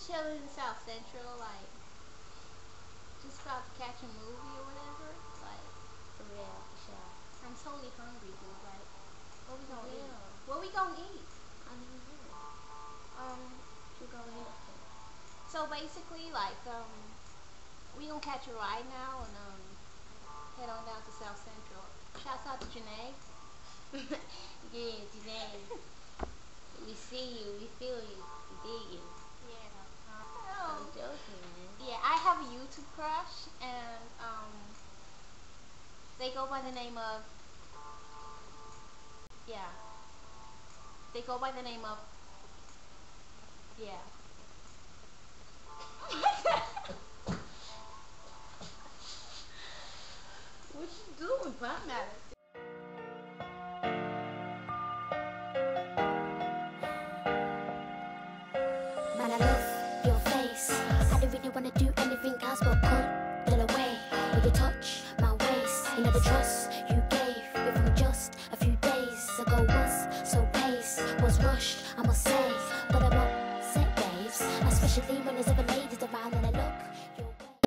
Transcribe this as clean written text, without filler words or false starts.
chilling in South Central, like just about to catch a movie or whatever. Like For real, for sure. I'm totally hungry, dude. Like what we gonna eat? Yeah. What we gonna eat? I don't know. You go ahead. So basically, like we gonna catch a ride now and head on down to South Central. Shouts out to Janae. Yeah, today. We see you, we feel you, we dig you. Yeah. I'm joking, man. Yeah, I have a YouTube crush, and they go by the name of yeah. They go by the name of yeah. What you doing, partner? Man, I love your face. I don't really wanna do anything else but pull away with your touch, my waist. You know the trust you gave me from just a few days ago was so pace, was rushed, I must say. But I'm upset days, especially when there's ever